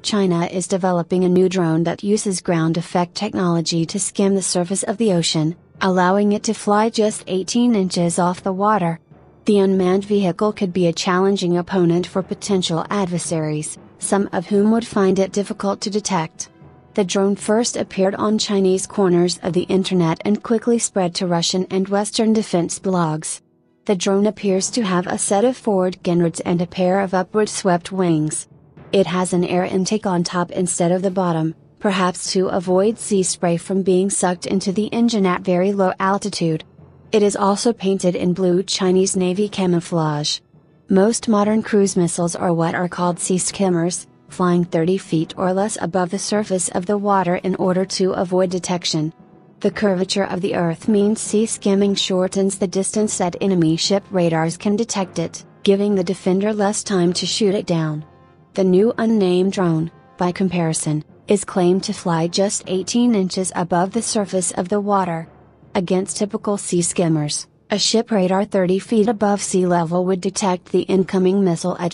China is developing a new drone that uses ground effect technology to skim the surface of the ocean, allowing it to fly just 18 inches off the water. The unmanned vehicle could be a challenging opponent for potential adversaries, some of whom would find it difficult to detect. The drone first appeared on Chinese corners of the internet and quickly spread to Russian and Western defense blogs. The drone appears to have a set of forward gynreds and a pair of upward swept wings. It has an air intake on top instead of the bottom, perhaps to avoid sea spray from being sucked into the engine at very low altitude. It is also painted in blue Chinese Navy camouflage. Most modern cruise missiles are what are called sea skimmers, flying 30 feet or less above the surface of the water in order to avoid detection. The curvature of the Earth means sea skimming shortens the distance that enemy ship radars can detect it, giving the defender less time to shoot it down. The new unnamed drone, by comparison, is claimed to fly just 18 inches above the surface of the water. Against typical sea skimmers, a ship radar 30 feet above sea level would detect the incoming missile at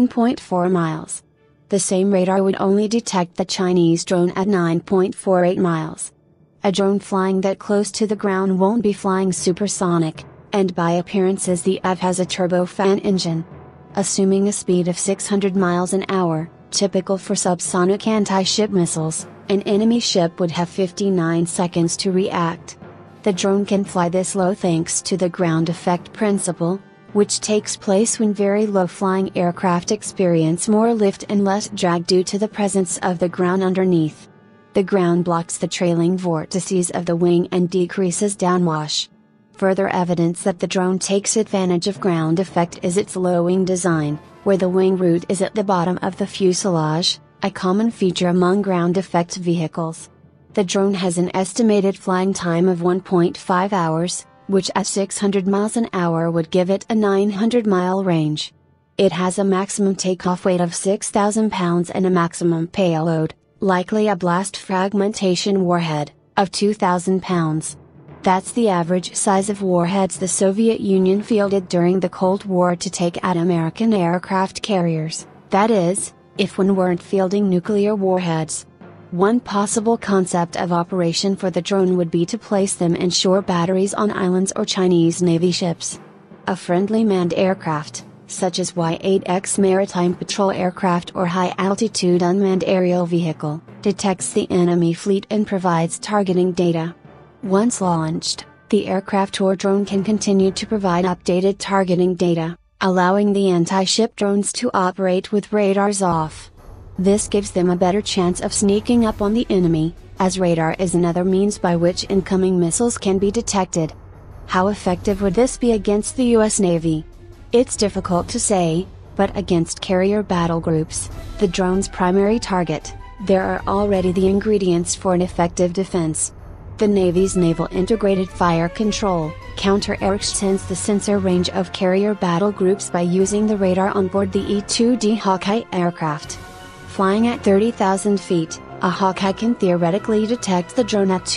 15.4 miles. The same radar would only detect the Chinese drone at 9.48 miles. A drone flying that close to the ground won't be flying supersonic, and by appearances the UAV has a turbofan engine. Assuming a speed of 600 miles an hour, typical for subsonic anti-ship missiles, an enemy ship would have 59 seconds to react. The drone can fly this low thanks to the ground effect principle, which takes place when very low flying aircraft experience more lift and less drag due to the presence of the ground underneath. The ground blocks the trailing vortices of the wing and decreases downwash. Further evidence that the drone takes advantage of ground effect is its low wing design, where the wing root is at the bottom of the fuselage, a common feature among ground effect vehicles. The drone has an estimated flying time of 1.5 hours, which at 600 miles an hour would give it a 900-mile range. It has a maximum takeoff weight of 6,000 pounds and a maximum payload, likely a blast fragmentation warhead, of 2,000 pounds. That's the average size of warheads the Soviet Union fielded during the Cold War to take out American aircraft carriers, that is, if one weren't fielding nuclear warheads. One possible concept of operation for the drone would be to place them in shore batteries on islands or Chinese Navy ships. A friendly manned aircraft, such as Y-8X maritime patrol aircraft or high-altitude unmanned aerial vehicle, detects the enemy fleet and provides targeting data. Once launched, the aircraft or drone can continue to provide updated targeting data, allowing the anti-ship drones to operate with radars off. This gives them a better chance of sneaking up on the enemy, as radar is another means by which incoming missiles can be detected. How effective would this be against the US Navy? It's difficult to say, but against carrier battle groups, the drone's primary target, there are already the ingredients for an effective defense. The Navy's Naval Integrated Fire Control, Counter-Air extends the sensor range of carrier battle groups by using the radar on board the E-2D Hawkeye aircraft. Flying at 30,000 feet, a Hawkeye can theoretically detect the drone at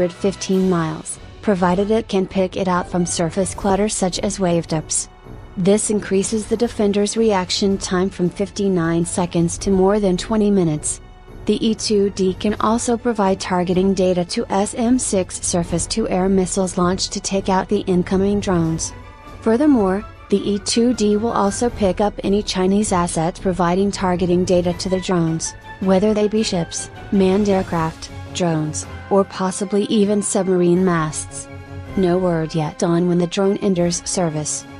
215 miles, provided it can pick it out from surface clutter such as wave tips. This increases the defender's reaction time from 59 seconds to more than 20 minutes. The E-2D can also provide targeting data to SM-6 surface-to-air missiles launched to take out the incoming drones. Furthermore, the E-2D will also pick up any Chinese assets providing targeting data to the drones, whether they be ships, manned aircraft, drones, or possibly even submarine masts. No word yet on when the drone enters service.